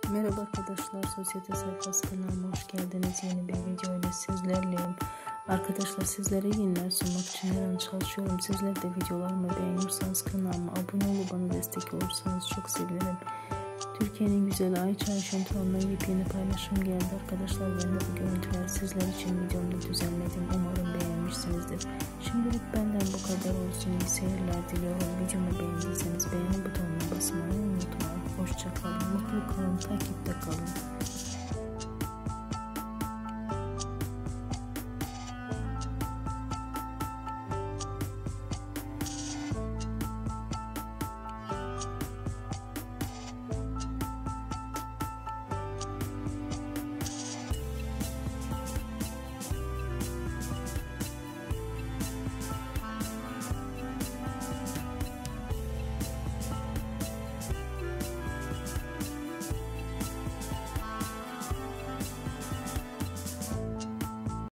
Merhaba arkadaşlar, Sosyete Sayfası kanalıma hoş geldiniz. Yeni bir video ile sizlerleyim. Arkadaşlar, sizlere yeniler sunmak için her an çalışıyorum. Sizler de videolarımı beğenirseniz kanalıma abone olup bana destek olursanız çok sevinirim. Türkiye'nin güzeli Ayça Ayşen Turan'la yepyeni paylaşım geldi arkadaşlar. Ben de bu görüntüler sizler için videomda düzenledim. Umarım beğenmişsinizdir. Şimdilik benden bu kadar olsun. İyi seyirler diliyorum. Videomu beğendiyseniz beğeni butonuna basmayı unutmayın. Hoşça kalın, mutlu kalın, takipte kalın.